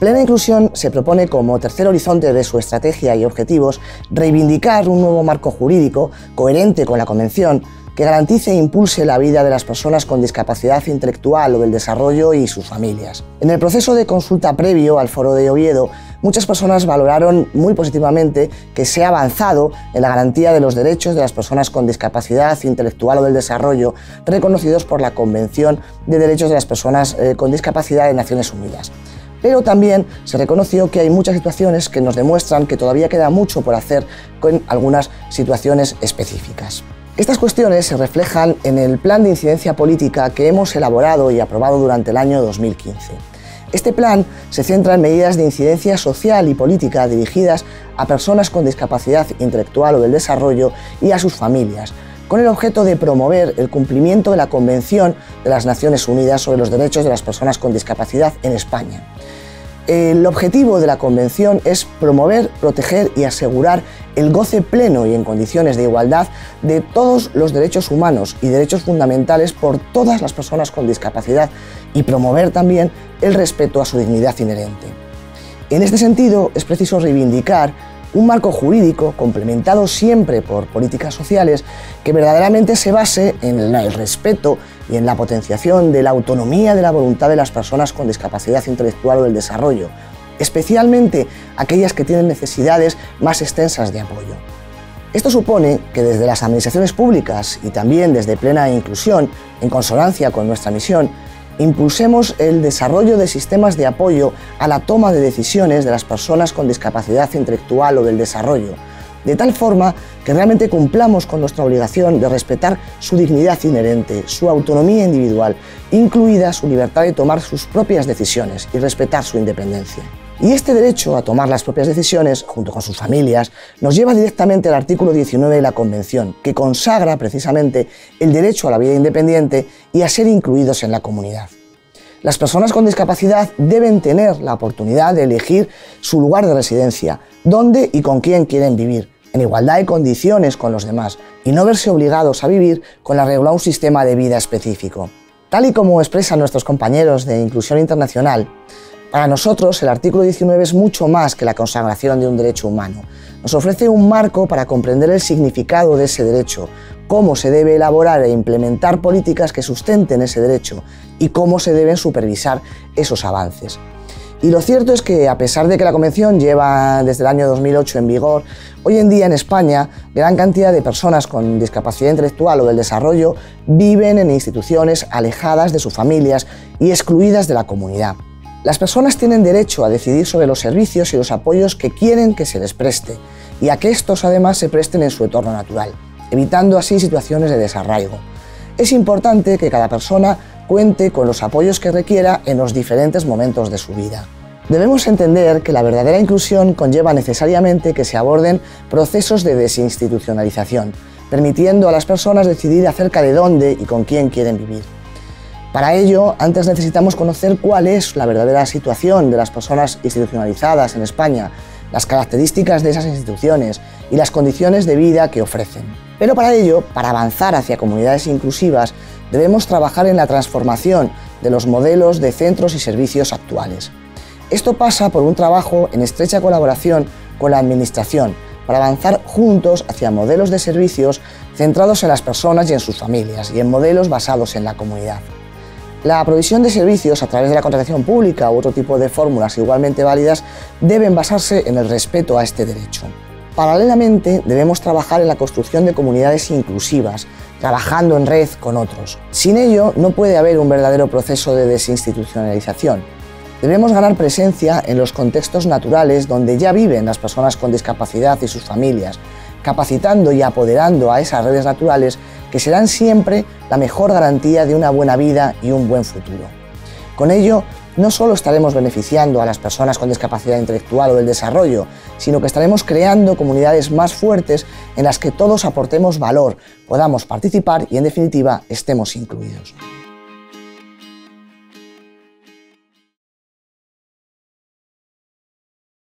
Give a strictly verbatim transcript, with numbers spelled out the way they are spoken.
Plena Inclusión se propone como tercer horizonte de su estrategia y objetivos reivindicar un nuevo marco jurídico coherente con la Convención que garantice e impulse la vida de las personas con discapacidad intelectual o del desarrollo y sus familias. En el proceso de consulta previo al Foro de Oviedo, muchas personas valoraron muy positivamente que se ha avanzado en la garantía de los derechos de las personas con discapacidad intelectual o del desarrollo reconocidos por la Convención de Derechos de las Personas eh, con Discapacidad de Naciones Unidas. Pero también se reconoció que hay muchas situaciones que nos demuestran que todavía queda mucho por hacer con algunas situaciones específicas. Estas cuestiones se reflejan en el plan de incidencia política que hemos elaborado y aprobado durante el año dos mil quince. Este plan se centra en medidas de incidencia social y política dirigidas a personas con discapacidad intelectual o del desarrollo y a sus familias, con el objeto de promover el cumplimiento de la Convención de las Naciones Unidas sobre los Derechos de las Personas con Discapacidad en España. El objetivo de la Convención es promover, proteger y asegurar el goce pleno y en condiciones de igualdad de todos los derechos humanos y derechos fundamentales por todas las personas con discapacidad y promover también el respeto a su dignidad inherente. En este sentido, es preciso reivindicar un marco jurídico complementado siempre por políticas sociales que verdaderamente se base en el respeto y en la potenciación de la autonomía de la voluntad de las personas con discapacidad intelectual o del desarrollo, especialmente aquellas que tienen necesidades más extensas de apoyo. Esto supone que desde las administraciones públicas y también desde Plena Inclusión, en consonancia con nuestra misión, impulsemos el desarrollo de sistemas de apoyo a la toma de decisiones de las personas con discapacidad intelectual o del desarrollo, de tal forma que realmente cumplamos con nuestra obligación de respetar su dignidad inherente, su autonomía individual, incluida su libertad de tomar sus propias decisiones y respetar su independencia. Y este derecho a tomar las propias decisiones, junto con sus familias, nos lleva directamente al artículo diecinueve de la Convención, que consagra precisamente el derecho a la vida independiente y a ser incluidos en la comunidad. Las personas con discapacidad deben tener la oportunidad de elegir su lugar de residencia, dónde y con quién quieren vivir, en igualdad de condiciones con los demás, y no verse obligados a vivir con arreglo a un sistema de vida específico. Tal y como expresan nuestros compañeros de Inclusión Internacional, para nosotros el artículo diecinueve es mucho más que la consagración de un derecho humano. Nos ofrece un marco para comprender el significado de ese derecho, cómo se debe elaborar e implementar políticas que sustenten ese derecho y cómo se deben supervisar esos avances. Y lo cierto es que, a pesar de que la Convención lleva desde el año dos mil ocho en vigor, hoy en día en España gran cantidad de personas con discapacidad intelectual o del desarrollo viven en instituciones alejadas de sus familias y excluidas de la comunidad. Las personas tienen derecho a decidir sobre los servicios y los apoyos que quieren que se les preste y a que estos además se presten en su entorno natural, evitando así situaciones de desarraigo. Es importante que cada persona cuente con los apoyos que requiera en los diferentes momentos de su vida. Debemos entender que la verdadera inclusión conlleva necesariamente que se aborden procesos de desinstitucionalización, permitiendo a las personas decidir acerca de dónde y con quién quieren vivir. Para ello, antes necesitamos conocer cuál es la verdadera situación de las personas institucionalizadas en España, las características de esas instituciones y las condiciones de vida que ofrecen. Pero para ello, para avanzar hacia comunidades inclusivas, debemos trabajar en la transformación de los modelos de centros y servicios actuales. Esto pasa por un trabajo en estrecha colaboración con la Administración, para avanzar juntos hacia modelos de servicios centrados en las personas y en sus familias, y en modelos basados en la comunidad. La provisión de servicios a través de la contratación pública u otro tipo de fórmulas igualmente válidas deben basarse en el respeto a este derecho. Paralelamente, debemos trabajar en la construcción de comunidades inclusivas, trabajando en red con otros. Sin ello, no puede haber un verdadero proceso de desinstitucionalización. Debemos ganar presencia en los contextos naturales donde ya viven las personas con discapacidad y sus familias, capacitando y apoderando a esas redes naturales que serán siempre la mejor garantía de una buena vida y un buen futuro. Con ello, no solo estaremos beneficiando a las personas con discapacidad intelectual o del desarrollo, sino que estaremos creando comunidades más fuertes en las que todos aportemos valor, podamos participar y, en definitiva, estemos incluidos.